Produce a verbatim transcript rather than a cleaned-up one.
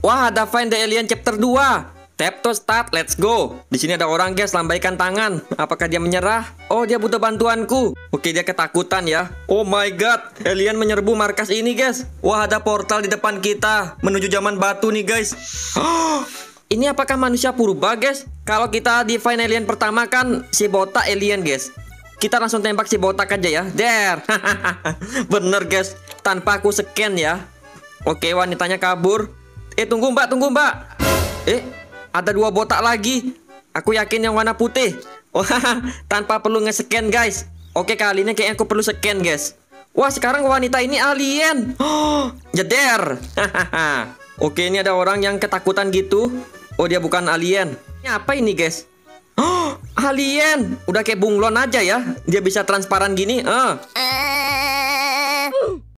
Wah, ada Find the Alien chapter dua. Tap to start, let's go. Di sini ada orang, guys, lambaikan tangan. Apakah dia menyerah? Oh, dia butuh bantuanku. Oke, dia ketakutan ya. Oh my god, alien menyerbu markas ini, guys. Wah, ada portal di depan kita menuju zaman batu nih, guys. Ini apakah manusia purba, guys? Kalau kita di Find Alien pertama kan si botak alien, guys. Kita langsung tembak si botak aja ya. Der. Bener, guys. Tanpa aku scan ya. Oke, wanitanya kabur. Eh, tunggu, Mbak, tunggu, Mbak. Eh, ada dua botak lagi. Aku yakin yang warna putih. Wah, tanpa perlu nge-scan, guys. Oke, kali ini kayaknya aku perlu scan, guys. Wah, sekarang wanita ini alien. Oh, jeder. Oke, ini ada orang yang ketakutan gitu. Oh, dia bukan alien. Ini apa ini, guys? Oh, alien. Udah kayak bunglon aja ya. Dia bisa transparan gini. Ah.